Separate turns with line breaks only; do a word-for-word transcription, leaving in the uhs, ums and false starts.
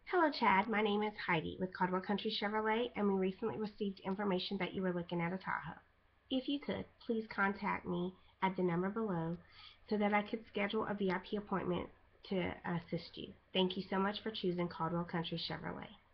Hello, Chad. My name is Heidi with Caldwell Country Chevrolet, and we recently received information that you were looking at a Tahoe. If you could, please contact me at the number below so that I could schedule a V I P appointment to assist you. Thank you so much for choosing Caldwell Country Chevrolet.